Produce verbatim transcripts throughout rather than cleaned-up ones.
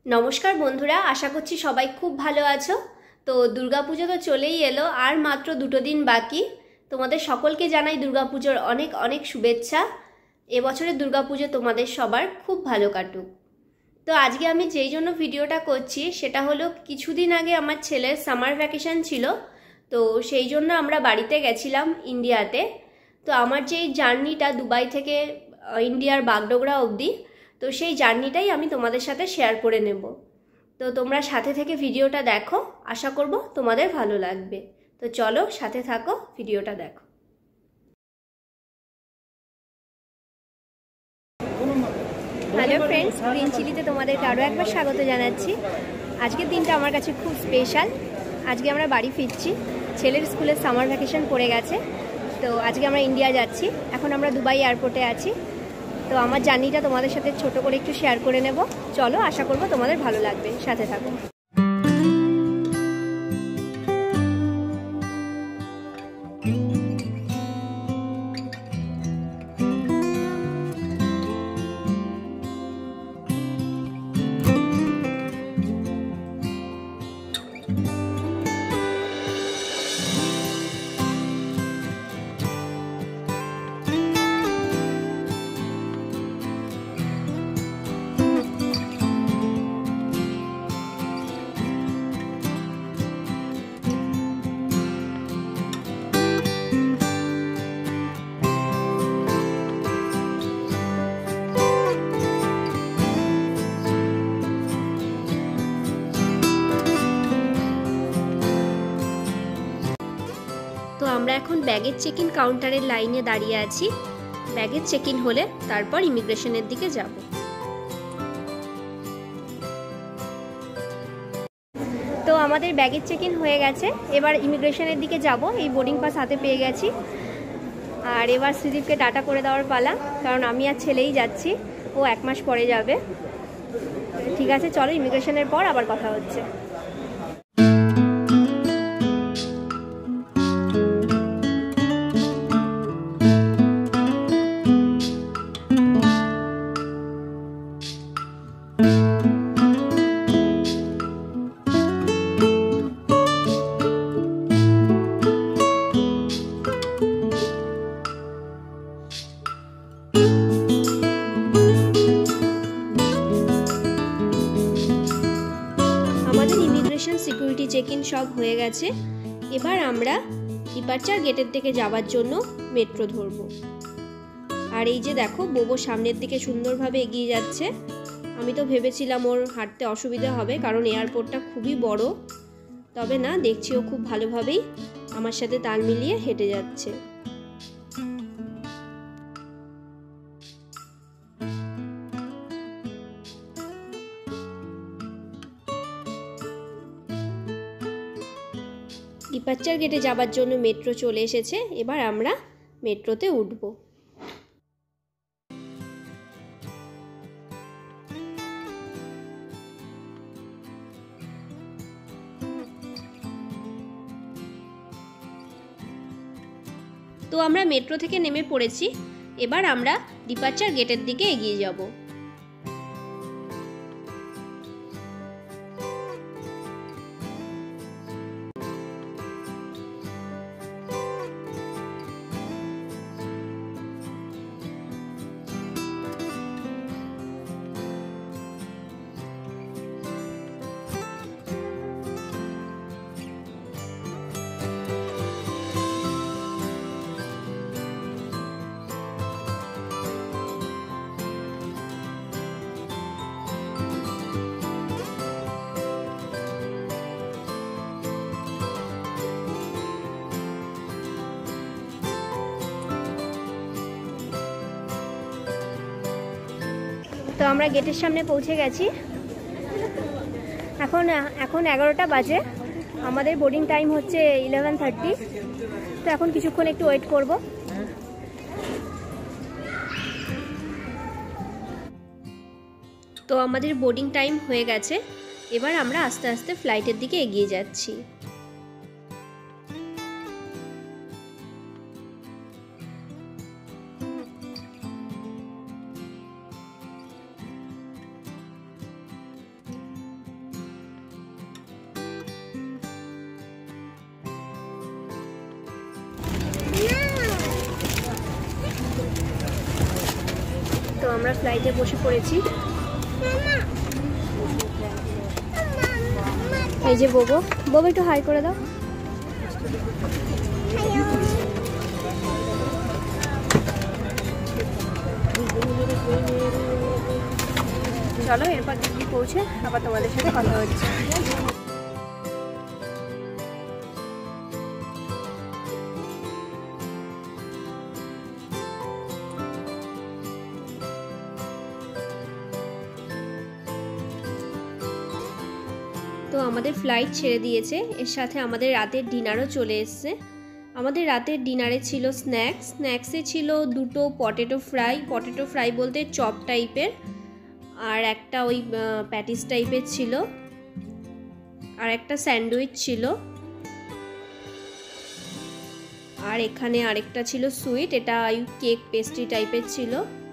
নমস্কার বন্ধুরা, আশা করছি সবাই খুব ভালো আছো। তো দুর্গাপুজো তো চলেই এলো, আর মাত্র দুটো দিন বাকি। তোমাদের সকলকে জানাই দুর্গাপুজোর অনেক অনেক শুভেচ্ছা। এবছরের দুর্গাপুজো তোমাদের সবার খুব ভালো কাটুক। তো আজকে আমি যেই জন্য ভিডিওটা করছি সেটা হলো, কিছুদিন আগে আমার ছেলের সামার ভ্যাকেশন ছিল, তো সেই জন্য আমরা বাড়িতে গেছিলাম ইন্ডিয়াতে। তো আমার যেই জার্নিটা দুবাই থেকে ইন্ডিয়ার বাগডোগরা অবধি, তো সেই জার্নিটাই আমি তোমাদের সাথে শেয়ার করে নেব। তো তোমরা সাথে থেকে ভিডিওটা দেখো, আশা করব তোমাদের ভালো লাগবে। তো চলো সাথে থাকো, ভিডিওটা দেখো। হ্যালো ফ্রেন্ডস, গ্রিন চিলিতে তোমাদেরকে আরও একবার স্বাগত জানাচ্ছি। আজকের দিনটা আমার কাছে খুব স্পেশাল। আজকে আমরা বাড়ি ফিরছি, ছেলের স্কুলের সামার ভ্যাকেশন পড়ে গেছে। তো আজকে আমরা ইন্ডিয়া যাচ্ছি, এখন আমরা দুবাই এয়ারপোর্টে আছি। তো আমার জার্নিটা তোমাদের সাথে ছোট করে একটু শেয়ার করে নেব। চলো, আশা করব তোমাদের ভালো লাগবে, সাথে থাকো। তো আমরা এখন ব্যাগের চেক ইন কাউন্টারের লাইনে দাঁড়িয়ে আছি। ব্যাগের চেক ইন হলে তারপর ইমিগ্রেশনের দিকে যাব। তো আমাদের ব্যাগের চেক ইন হয়ে গেছে, এবার ইমিগ্রেশনের দিকে যাব। এই বোর্ডিং পাস হাতে পেয়ে গেছি, আর এবার সুদীপকে টাটা করে দেওয়ার পালা, কারণ আমি আর ছেলেই যাচ্ছি, ও এক মাস পরে যাবে। ঠিক আছে, চলো ইমিগ্রেশনের পর আবার কথা হচ্ছে। সিকিউরিটি চেক ইন সব হয়ে গেছে, এবার আমরা ডিপার্চার গেটের দিকে যাওয়ার জন্য মেট্রো ধরব। আর এই যে দেখো, বোবো সামনের দিকে সুন্দরভাবে এগিয়ে যাচ্ছে। আমি তো ভেবেছিলাম ওর হাঁটতে অসুবিধা হবে, কারণ এয়ারপোর্টটা খুবই বড়। তবে না, দেখছি ও খুব ভালোভাবেই আমার সাথে তাল মিলিয়ে হেঁটে যাচ্ছে। ডিপার্চার গেটে যাবার জন্য মেট্রো চলে এসেছে, এবার আমরা মেট্রোতে উঠব। তো আমরা মেট্রো থেকে নেমে পড়েছি, এবার আমরা ডিপার্চার গেটের দিকে এগিয়ে যাব। তো আমরা গেটের সামনে পৌঁছে গেছি। এখন এখন এগারোটা বাজে, আমাদের বোর্ডিং টাইম হচ্ছে ইলেভেন থার্টি। তো এখন কিছুক্ষণ একটু ওয়েট করব। তো আমাদের বোর্ডিং টাইম হয়ে গেছে, এবার আমরা আস্তে আস্তে ফ্লাইটের দিকে এগিয়ে যাচ্ছি। তো আমরা ফ্লাইটে বসে পড়েছি। এই যে বোবো, বোবো একটু হাই করে দাও। চলো এরপর দিল্লি পৌঁছে আবার তোমাদের সাথে কথা হচ্ছে। তো আমাদের ফ্লাইট ছেড়ে দিয়েছে, এর সাথে আমাদের রাতের ডিনারও চলে এসছে। আমাদের রাতের ডিনারে ছিল স্ন্যাক্স, স্ন্যাক্সে ছিল দুটো পটেটো ফ্রাই, পটেটো ফ্রাই বলতে চপ টাইপের, আর একটা ওই প্যাটিস টাইপের ছিল, আর একটা স্যান্ডউইচ ছিল, আর এখানে আরেকটা ছিল সুইট, এটা ওই কেক পেস্ট্রি টাইপের ছিল।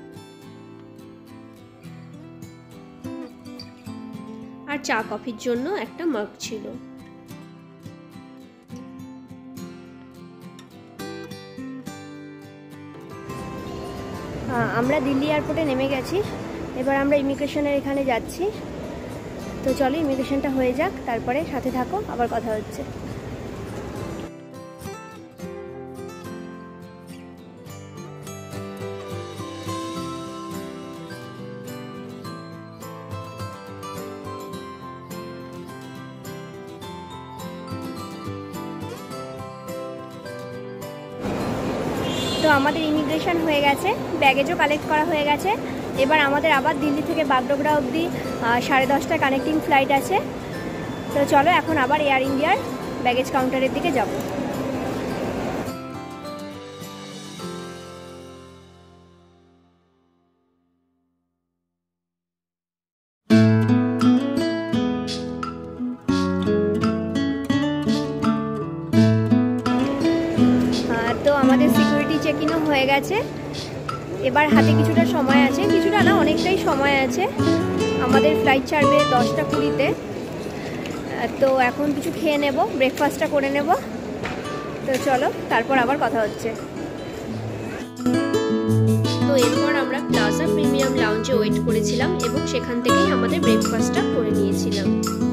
আর চা কফির জন্য একটা মাগ ছিল। আমরা দিল্লি এয়ারপোর্টে নেমে গেছি, এবার আমরা ইমিগ্রেশনের এখানে যাচ্ছি। তো চলো ইমিগ্রেশনটা হয়ে যাক, তারপরে সাথে থাকো, আবার কথা হচ্ছে। তো আমাদের ইমিগ্রেশন হয়ে গেছে, ব্যাগেজও কালেক্ট করা হয়ে গেছে। এবার আমাদের আবার দিল্লি থেকে বাগডোগরা অবধি সাড়ে দশটা কানেক্টিং ফ্লাইট আছে। তো চলো এখন আবার এয়ার ইন্ডিয়ার ব্যাগেজ কাউন্টারের দিকে যাব। তো আমাদের সিকিউরিটি চেক ইনও হয়ে গেছে, এবার হাতে কিছুটা সময় আছে, কিছুটা না অনেকটাই সময় আছে। আমাদের ফ্লাইট ছাড়বে দশটা কুড়িতে। তো এখন কিছু খেয়ে নেব, ব্রেকফাস্টটা করে নেব। তো চলো তারপর আবার কথা হচ্ছে। তো এরপর আমরা প্লাজা প্রিমিয়াম লাউঞ্জে ওয়েট করেছিলাম এবং সেখান থেকেই আমাদের ব্রেকফাস্টটা করে নিয়েছিলাম।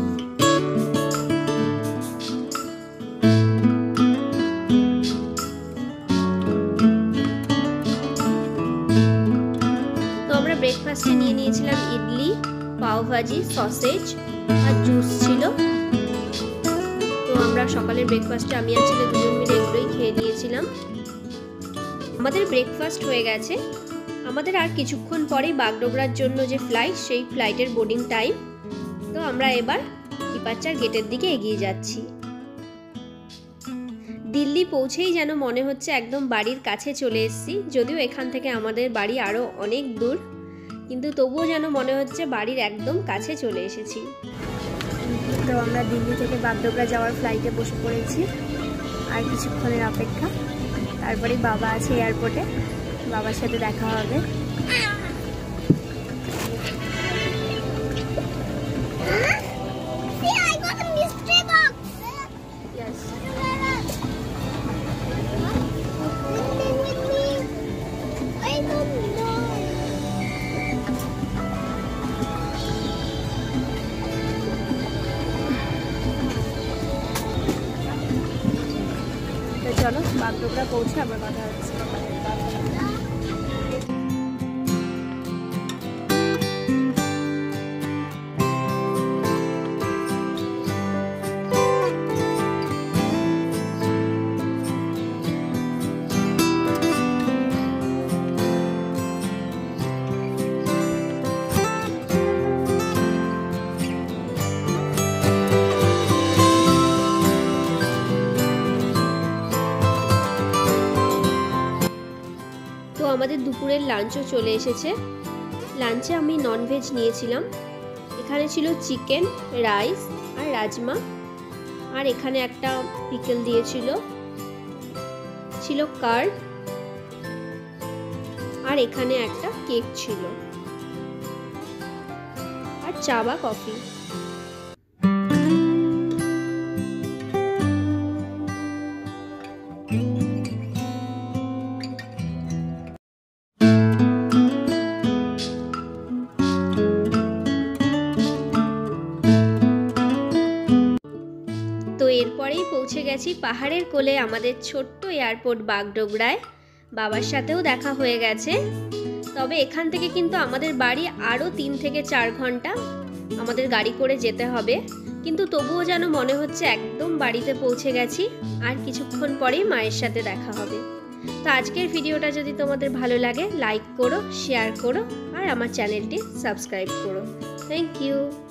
ব্রেকফাস্টে নিয়ে নিয়েছিলাম ইডলি, পাওভাজি, সসেজ আর জুস ছিল। তো আমরা সকালের ব্রেকফাস্টে আমি আর ছেলে দুজন মিলে এগুলোই খেয়ে নিয়েছিলাম। আমাদের ব্রেকফাস্ট হয়ে গেছে, আমাদের আর কিছুক্ষণ পরেই বাগডোগরার জন্য যে ফ্লাইট, সেই ফ্লাইটের বোর্ডিং টাইম। তো আমরা এবার ডিপার্চার গেটের দিকে এগিয়ে যাচ্ছি। দিল্লি পৌঁছেই যেন মনে হচ্ছে একদম বাড়ির কাছে চলে এসেছি, যদিও এখান থেকে আমাদের বাড়ি আরও অনেক দূর, কিন্তু তবুও যেন মনে হচ্ছে বাড়ির একদম কাছে চলে এসেছি। তো আমরা দিল্লি থেকে বাগডোগরা যাওয়ার ফ্লাইটে বসে পড়েছি, আর কিছুক্ষণের অপেক্ষা, তারপরেই বাবা আছে এয়ারপোর্টে, বাবার সাথে দেখা হবে। চলো বাগডোগরা পৌঁছে আবার কথা হচ্ছে। আমাদের দুপুরের লাঞ্চও চলে এসেছে। লাঞ্চে আমি ননভেজ নিয়েছিলাম, এখানে ছিল চিকেন, রাইস আর রাজমা, আর এখানে একটা পিকল দিয়েছিল, ছিল কার্ড, আর এখানে একটা কেক ছিল, আর চা বা কফি। পৌঁছে গেছি পাহাড়ের কোলে আমাদের ছোট্ট এয়ারপোর্ট বাগডোগরায়। বাবার সাথেও দেখা হয়ে গেছে। তবে এখান থেকে কিন্তু আমাদের বাড়ি আরও তিন থেকে চার ঘন্টা আমাদের গাড়ি করে যেতে হবে, কিন্তু তবুও যেন মনে হচ্ছে একদম বাড়িতে পৌঁছে গেছি। আর কিছুক্ষণ পরেই মায়ের সাথে দেখা হবে। তো আজকের ভিডিওটা যদি তোমাদের ভালো লাগে লাইক করো, শেয়ার করো আর আমার চ্যানেলটি সাবস্ক্রাইব করো। Thank you.